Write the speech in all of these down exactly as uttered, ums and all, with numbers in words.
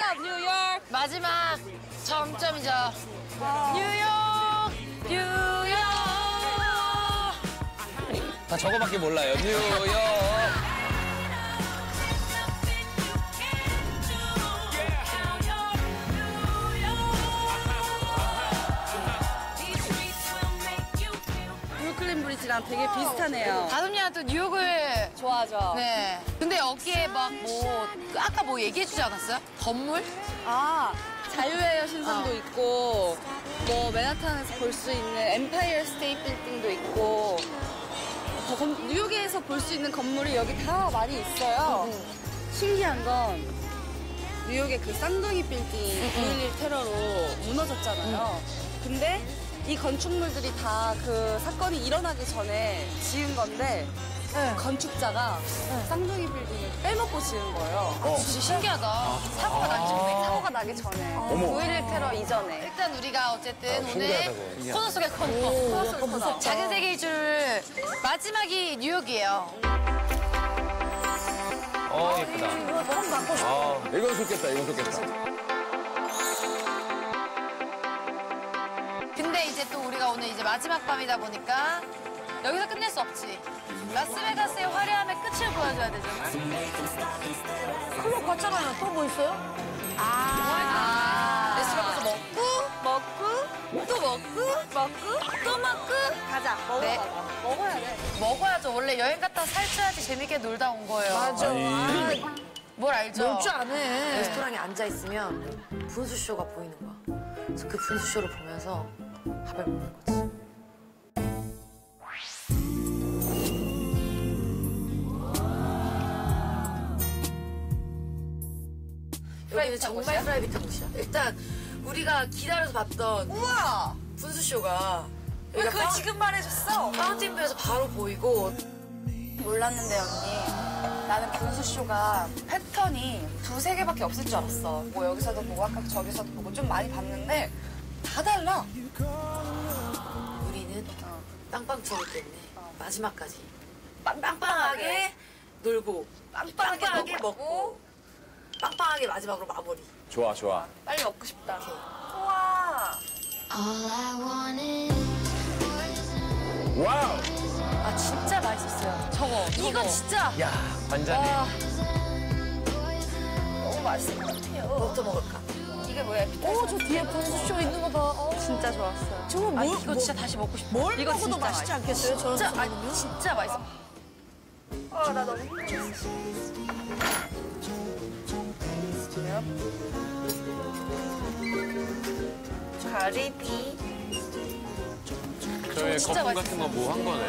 stop, 뉴욕. 마지막 점점이죠. 뉴욕, 뉴욕. 다 저거밖에 몰라요. 뉴욕. 브루클린 브리지랑 되게 비슷하네요. 다솜이도 뉴욕을 좋아하죠? 네. 근데 여기에 막 뭐 아까 뭐 얘기해주지 않았어요? 건물? 아, 자유의 여신상도 어. 있고 뭐 맨하탄에서 볼 수 있는 엠파이어 스테이트 빌딩도 있고 더 건- 뉴욕에서 볼 수 있는 건물이 여기 다 많이 있어요. 신기한 건 뉴욕의 그 쌍둥이 빌딩 구일일 테러로 무너졌잖아요. 근데 이 건축물들이 다 그 사건이 일어나기 전에 지은 건데 건축자가 쌍둥이 빌딩을 빼먹고 지은 거예요. 어. 진짜 신기하다. 사고가 나기 전에. 사고가 나기 전에. 어머. 구일일 테러 이전에. 일단 우리가 어쨌든 오늘 신기하다고. 코너 속의 코너. 코너 속의 코너. 작은 세계 일주를 마지막이 뉴욕이에요. 어, 예쁘다. 이거 처음 갖고 싶어. 아, 이건 좋겠다, 이건 좋겠다. 근데 이제 또 우리가 오늘 이제 마지막 밤이다 보니까 여기서 끝낼 수 없지. 라스베가스의 화려함의 끝을 보여줘야 되잖아. 클럽 갔잖아요. 또 뭐 있어요? 아, 라스베가스 먹고, 먹고, 또 먹고, 먹고, 또 먹고. 가자, 먹으러 네. 가자. 먹어야 돼. 먹어야죠. 원래 여행 갔다 살쪄야지 재밌게 놀다 온 거예요. 맞아. 뭘 알죠? 놀 줄 아네. 레스토랑에 앉아있으면 분수쇼가 보이는 거야. 그래서 그 분수쇼를 보면서 밥을 먹는 거지. 여기는 정말 프라이빗한 곳이야. 일단 우리가 기다려서 봤던 우와! 분수쇼가 왜 여기가 그걸 파- 지금 말해줬어? 파운틴뷰에서 바로 보이고 몰랐는데 언니. 나는 분수쇼가 패턴이 두세 개밖에 없을 줄 알았어. 뭐 여기서도 보고 아까 저기서도 보고 좀 많이 봤는데 다 달라. 우리는 빵빵추기 때문에 마지막까지 빵빵하게 놀고 빵빵하게 먹고 빵빵하게 마지막으로 마무리. 좋아, 좋아. 빨리 먹고 싶다. 우와. 와우! 아, 진짜 맛있었어요. 저거. 이거 진짜. 야, 완전히. 너무 맛있을 것 같아요. 뭐부터 먹을까? 이게 뭐야? 오, 저 뒤에 분수쇼 있는 거 봐. 어. 진짜 좋았어요. 저거 아, 이거 진짜 다시 먹고 싶어. 뭘 이거 먹어도 진짜 맛있지 맛있어. 않겠어요? 저런 진짜, 소리는? 아니, 진짜 맛있어. 아, 나 너무 힘들었어. 가리비. 저희 진짜 거품 맛있어. 같은 거 뭐 한 거네.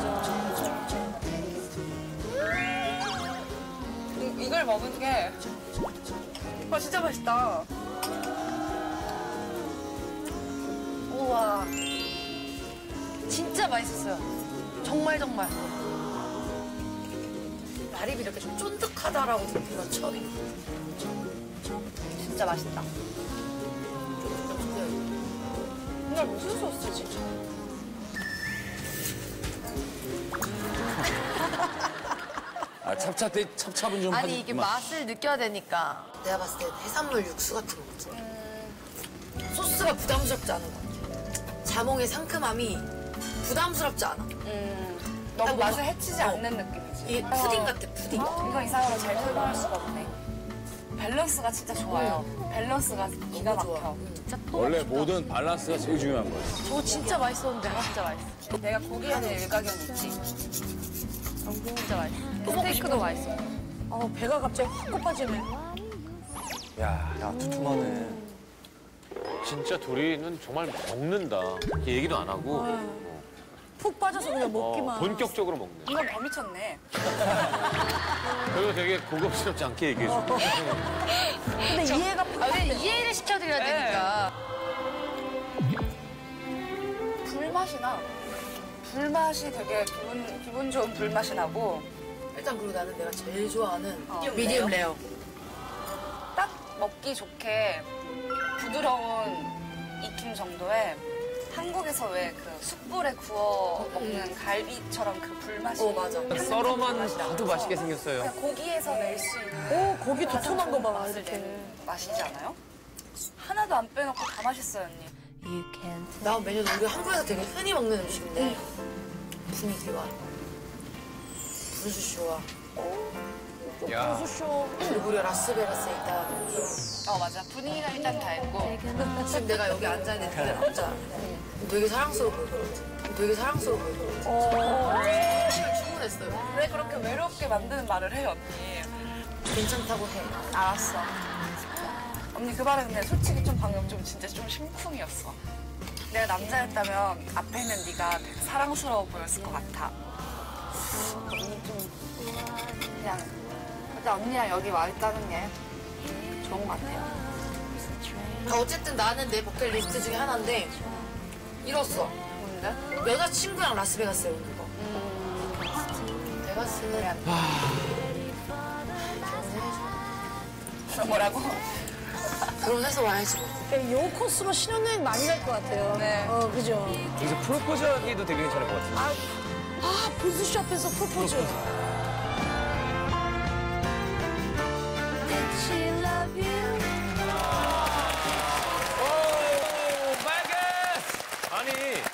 이- 이걸 먹은 게. 와, 진짜 맛있다. 우와. 진짜 맛있었어요. 정말, 정말. 가리비 이렇게 좀 쫀득하다라고 느낀 건 처음이에요. 진짜 맛있다. 이걸 무슨 소스지? 아, 찹찹, 때 찹찹은 좀. 아니, 하지 이게 마. 맛을 느껴야 되니까. 내가 봤을 땐 해산물 육수 같은 거지. 소스가 부담스럽지 않은 것 같아. 자몽의 상큼함이 부담스럽지 않아. 음, 너무 딱 맛을 뭔가- 해치지 어. 않는 느낌이지. 이게 푸딩 같아, 푸딩. 이거 이상하게 잘 설명할 수가 없네. 밸런스가 진짜 좋아요. 밸런스가 기가 너무 좋아. 막혀. 진짜 또 원래 모든 밸런스가 제일 중요한 거야. 저거 진짜 맛있었는데. 진짜 맛있어. 내가 고기에 대해 일가견이 있지. 진짜 맛있어. 스테이크도 맛있어. 어, 배가 갑자기 확 고파지네. 야, 야, 두툼하네. 진짜 둘이는 정말 먹는다. 이렇게 얘기도 안 하고 푹 빠져서 그냥 어, 먹기만. 본격적으로 먹네. 이건 더 미쳤네. 그리고 되게 고급스럽지 않게 얘기해주고. 근데 이해가 아, 왜 이해를 시켜드려야 되니까. 불맛이 나. 불맛이 되게 기분, 기분 좋은 불맛이 나고 일단 그리고 나는 내가 제일 좋아하는 어, 미디엄 레어. 딱 먹기 좋게 부드러운 익힘 정도에 한국에서 왜 그 숯불에 구워 먹는 갈비처럼 그 불맛이. 어, 맞아. 썰어만 봐도 맛있게 생겼어요. 그냥 고기에서 낼 수 있는. 오, 고기 두툼한 거 봐, 맛을 이렇게. 내는 맛이지 않아요? 하나도 안 빼놓고 다 맛있어요, 언니. 나온 메뉴는 우리 한국에서 되게 흔히 먹는 음식인데 분위기와 분수쇼와 야. 그리고 우리가 라스베가스에 있다. 어, 맞아. 분위기가 일단 다 있고. 지금 내가 여기 앉아있는 그 남자 되게 사랑스러워 보이거든. 되게 사랑스러워 보이거든. 주문했어요. 왜 그렇게 외롭게 만드는 말을 해, 언니? 괜찮다고 해. 알았어. 언니 그 말은 근데 솔직히 좀 방금 좀 진짜 좀 심쿵이었어. 내가 남자였다면 앞에 있는 네가 되게 사랑스러워 보였을 것 같아. 언니 좀 그냥 일단 언니랑 여기 와 있다는 게 좋은 것 같아요. 아, 어쨌든 나는 내 버킷리스트 중에 하나인데 이뤘어. 뭔데? 여자친구랑 라스베가스에 오는 거. 베가스는 뭐라고? 결혼해서 와야지 뭐. 요 코스로 신혼여행 많이 갈 것 같아요. 네. 어, 그죠. 여기서 프로포즈 하기도 되게 괜찮을 것 같은데. 아, 분수쇼 앞에서 프로포즈. 오, 빨간! 아니,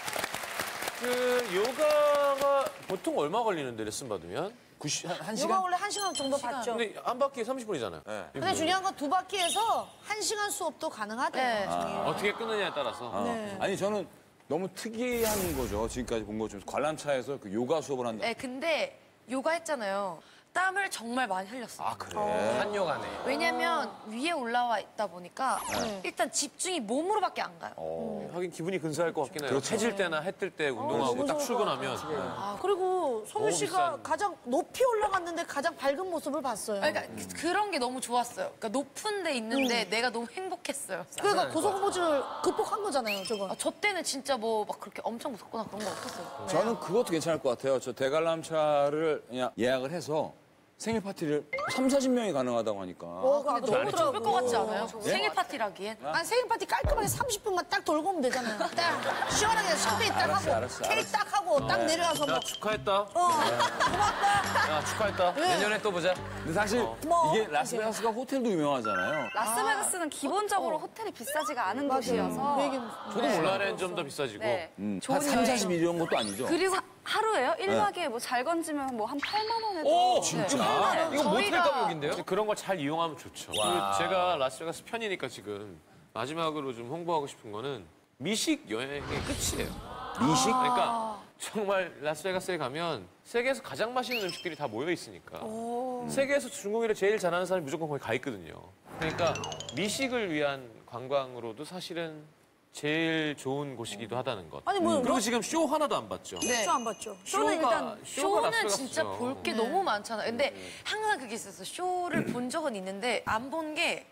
그 요가가 보통 얼마 걸리는데 레슨 받으면? 구십, 한, 한 요가 시간? 원래 한 시간 정도 받죠. 근데 한 바퀴에 삼십 분이잖아요. 근데 중요한 건 두 바퀴에서 한 시간 수업도 가능하대요. 네. 어떻게 끊느냐에 따라서. 어. 네. 아니 저는 너무 특이한 거죠. 지금까지 본 것 중에서 관람차에서 그 요가 수업을 한다. 네, 근데 요가 했잖아요. 땀을 정말 많이 흘렸어요. 아 그래. 한요가네. 왜냐면 위에 올라와 있다 보니까 네. 일단 집중이 몸으로밖에 안 가요. 어. 하긴 기분이 근사할 것 같긴 해요. 그렇죠. 해질 때나 해 뜰 때 운동하고 그렇지. 딱 출근하면. 아, 그리고 소민 씨가 비싼. 가장 높이 올라갔는데 가장 밝은 모습을 봤어요. 그러니까 그- 그런 게 너무 좋았어요. 그러니까 높은 데 있는데 내가 너무 행복했어요. 그러니까 고소공포증을 극복한 거잖아요, 저거. 아, 저 때는 진짜 뭐 막 그렇게 엄청 무섭거나 그런 거 없었어요. 저는 그것도 괜찮을 것 같아요. 저 대관람차를 그냥 예약을 해서 생일 파티를 삼사십 명이 가능하다고 하니까. 어, 그거 너무 좋더라고. 좁을 것 같지 않아요? 생일 파티라기엔. 아니, 생일 파티 깔끔하게 삼십 분만 딱 돌고 오면 되잖아요. 딱 시원하게 샴페인 딱 알았어, 하고 알았어, 케이크 알았어. 딱 하고 딱 내려가서 야, 뭐 축하했다. 어, 고맙다. 야, 축하했다. 내년에 또 보자. 근데 사실 뭐, 이게 라스베가스가 호텔도 유명하잖아요. 라스베가스는 기본적으로 호텔이 비싸지가 않은 곳이어서. 그 얘기는 저도 몰라는 좀 더 비싸지고. 네. 음, 좋은 한 삼, 사십일 이런 것도 아니죠. 그리고 하루에요? 일 박에 뭐 잘 건지면 뭐 한 팔만 원에도. 오, 진짜? 네. 이거 모텔 저희가- 가격인데요? 그런 걸 잘 이용하면 좋죠. 그리고 제가 라스베가스 편이니까 지금 마지막으로 좀 홍보하고 싶은 거는 미식 여행의 끝이에요. 미식? 그러니까 정말 라스베가스에 가면 세계에서 가장 맛있는 음식들이 다 모여 있으니까 세계에서 중국인을 제일 잘하는 사람이 무조건 거기 가 있거든요. 그러니까 미식을 위한 관광으로도 사실은 제일 좋은 곳이기도 하다는 것. 아니, 뭐, 그리고 지금 쇼 하나도 안 봤죠. 쇼 안 봤죠. 쇼는 쇼가 일단 쇼가 쇼는 라스베가스죠. 진짜 볼 게 너무 많잖아요. 근데 항상 그게 있었어. 쇼를 본 적은 있는데 안 본 게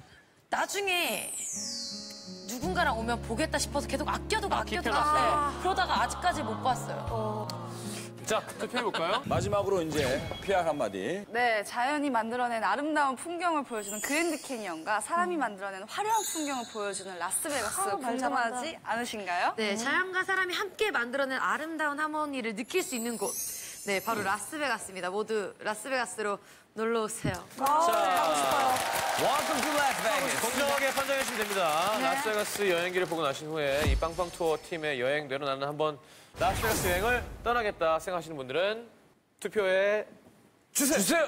나중에 누군가랑 오면 보겠다 싶어서 계속 아껴두고 아껴두고 기펴놨어요. 네. 그러다가 아직까지 못 봤어요. 자, 투표해볼까요? 마지막으로 이제 피알 한마디. 네, 자연이 만들어낸 아름다운 풍경을 보여주는 그랜드 캐니언과 사람이 만들어낸 화려한 풍경을 보여주는 라스베가스 아, 말 궁금하지 않으신가요? 네, 자연과 사람이 함께 만들어낸 아름다운 하모니를 느낄 수 있는 곳. 네, 바로 라스베가스입니다. 모두 라스베가스로 놀러 오세요. Welcome to Las Vegas. 공정하게 판정해 주시면 됩니다. 라스베가스 여행기를 보고 나신 후에 이 빵빵 투어 팀의 여행대로 나는 한번 라스베가스 여행을 떠나겠다 생각하시는 분들은 투표에 주세요. 주세요.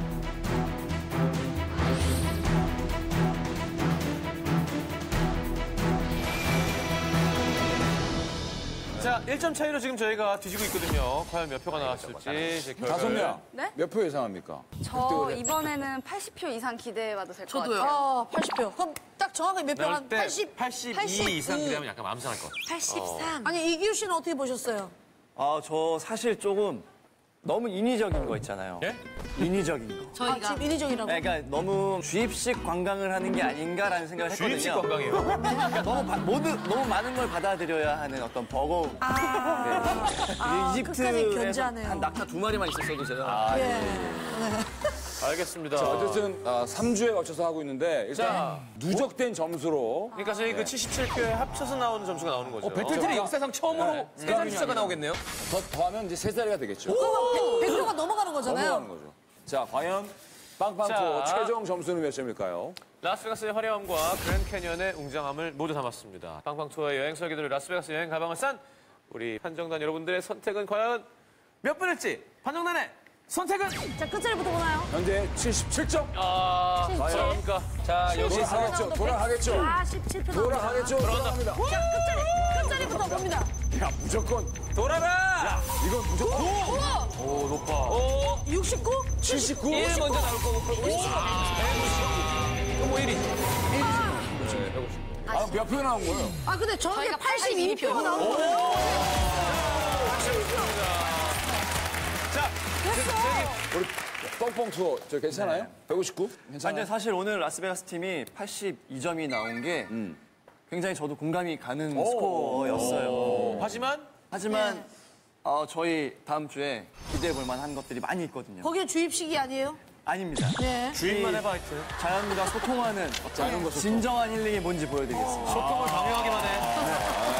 자, 일 점 차이로 지금 저희가 뒤지고 있거든요. 과연 몇 표가 나왔을지 이제 결과를. 다섯 명. 네? 몇 표 예상합니까? 저 이번에는 팔십 표 이상 기대해봐도 될 것 같아요. 아, 팔십 표. 그럼 딱 정확하게 몇 표? 나올 한 때 팔십? 팔십이 이상 되면 약간 마음 상할 것 같아요. 팔십삼. 아니, 이기우 씨는 어떻게 보셨어요? 아, 저 사실 조금 너무 인위적인 거 있잖아요. 예? 인위적인 거. 아, 저희가 지금 인위적이라고. 그러니까 너무 주입식 관광을 하는 게 아닌가라는 생각을 했거든요. 주입식 관광이에요. 그러니까 너무 바- 모두 너무 많은 걸 받아들여야 하는 어떤 버거움. 아, 네. 끝까지 이집트에서 견제하네요. 한 낙타 두 마리만 있었어도 제가 예. 알겠습니다. 자, 어쨌든 아, 삼 주에 걸쳐서 하고 있는데 일단 자, 누적된 점수로 그러니까 저희 그 칠십칠 표에 합쳐서 나오는 점수가 나오는 거죠. 배틀트리 역사상 처음으로 세 자리 숫자가 나오겠네요. 더, 더하면 이제 세 자리가 되겠죠. 백 표가 넘어가는 거잖아요. 넘어가는 거죠. 자, 과연 빵빵 자. 투어 최종 점수는 몇 점일까요? 라스베가스의 화려함과 그랜드 캐니언의 웅장함을 모두 담았습니다. 빵빵 투어의 여행 설계도를 라스베가스 여행 가방을 싼 우리 판정단 여러분들의 선택은 과연 몇 분일지 판정단의 선택은 자, 끝자리부터 보나요? 현재 칠십칠 점. 아 과연 자, 여기 돌아가겠죠. 돌아가겠죠. 사십칠 표 돌아가겠죠. 돌아갑니다. 자, 끝자리, 끝자리부터 봅니다. 야, 무조건. 돌아라! 이건 무조건. 오 높아. 오, 육십구? 칠십구. 일 먼저 나올 거고, 백오십. 그럼 뭐 일이. 아, 몇 표 나온 거예요? 아, 근데 저게 저희가 팔십이 표가 팔십이 표. 나온 거예요. 자, 우리 뻥뻥 투어 저 괜찮아요? 백오십구? 아, 괜찮아요? 근데 사실 오늘 라스베가스 팀이 팔십이 점이 나온 게 굉장히 저도 공감이 가는 스코어였어요. 하지만 하지만 어, 저희 다음 주에 기대해 볼 만한 것들이 많이 있거든요. 거기에 주입식이 아니에요? 아닙니다. 네. 주인만 해봐 하여튼. 자연과 소통하는 어떤 진정한 힐링이 뭔지 보여드리겠습니다. 소통을 강요하기만 해.